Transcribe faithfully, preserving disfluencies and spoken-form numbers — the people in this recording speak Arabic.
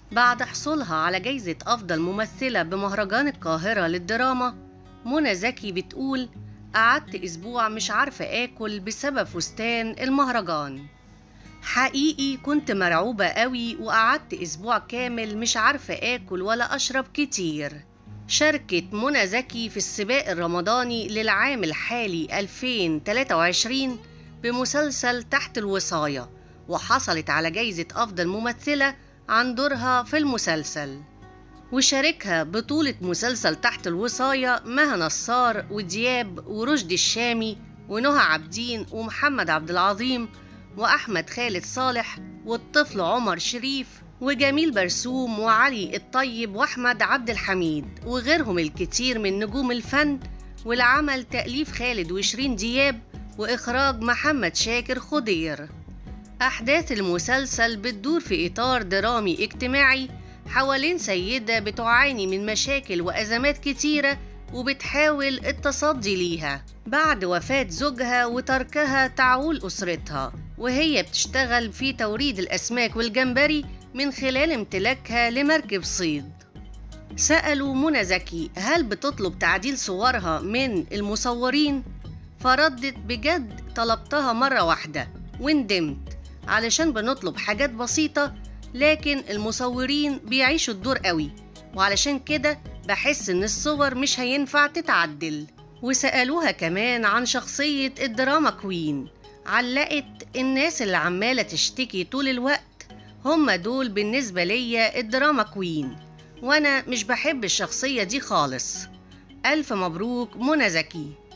بعد حصولها على جايزة أفضل ممثلة بمهرجان القاهرة للدراما، منى زكي بتقول: قعدت أسبوع مش عارفة آكل بسبب فستان المهرجان. حقيقي كنت مرعوبة قوي وقعدت أسبوع كامل مش عارفة آكل ولا أشرب كتير. شاركت منى زكي في السباق الرمضاني للعام الحالي ألفين وتلاتة وعشرين بمسلسل تحت الوصاية، وحصلت على جايزة أفضل ممثلة عن دورها في المسلسل. وشاركها بطولة مسلسل تحت الوصاية مها نصار ودياب ورشدي الشامي ونهى عابدين ومحمد عبد العظيم وأحمد خالد صالح والطفل عمر شريف وجميل برسوم وعلي الطيب وأحمد عبد الحميد وغيرهم الكتير من نجوم الفن. والعمل تأليف خالد وشيرين دياب وإخراج محمد شاكر خضير. أحداث المسلسل بتدور في إطار درامي اجتماعي حوالين سيدة بتعاني من مشاكل وأزمات كتيرة وبتحاول التصدي ليها بعد وفاة زوجها وتركها تعول أسرتها، وهي بتشتغل في توريد الأسماك والجمبري من خلال امتلاكها لمركب صيد. سألوا منى زكي هل بتطلب تعديل صورها من المصورين؟ فردت: بجد طلبتها مرة واحدة وندمت، علشان بنطلب حاجات بسيطة لكن المصورين بيعيشوا الدور قوي، وعلشان كده بحس ان الصور مش هينفع تتعدل. وسألوها كمان عن شخصية الدراما كوين، علقت: الناس اللي عمالة تشتكي طول الوقت هم دول بالنسبة ليا الدراما كوين، وانا مش بحب الشخصية دي خالص. ألف مبروك منى زكي.